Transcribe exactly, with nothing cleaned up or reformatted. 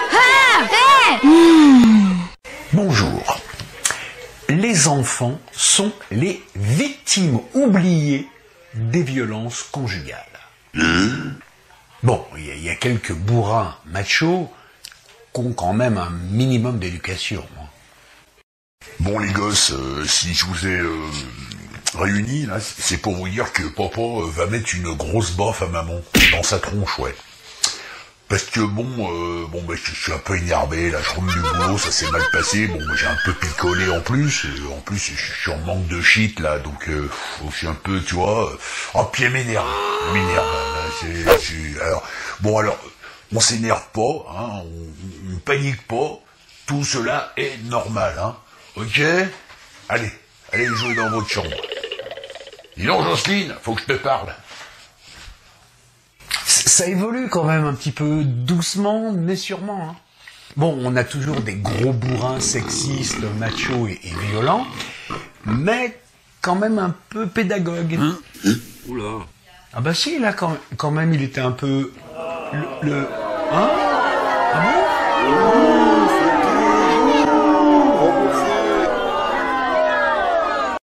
Bonjour. Les enfants sont les victimes oubliées des violences conjugales. Bon, il y, y a quelques bourrins machos qui ont quand même un minimum d'éducation. Bon les gosses, euh, si je vous ai euh, réunis, là, c'est pour vous dire que papa euh, va mettre une grosse baffe à maman dans sa tronche, ouais. Parce que bon, euh, bon bah, je suis un peu énervé, là je rentre du boulot, ça s'est mal passé, bon bah, j'ai un peu picolé en plus, euh, en plus je suis en manque de shit là, donc euh, je suis un peu, tu vois, euh, oh puis elle m'énerve, elle m'énerve, là, c'est, c'est, alors, bon alors, on s'énerve pas, hein, on, on panique pas, tout cela est normal, hein, ok? Allez, allez jouer dans votre chambre. Dis donc Jocelyne, faut que je te parle. Ça évolue quand même un petit peu doucement, mais sûrement. Hein. Bon, on a toujours des gros bourrins sexistes, machos et, et violents, mais quand même un peu pédagogues. Hein? Oula. Ah bah si, là, quand, quand même, il était un peu... Le... le hein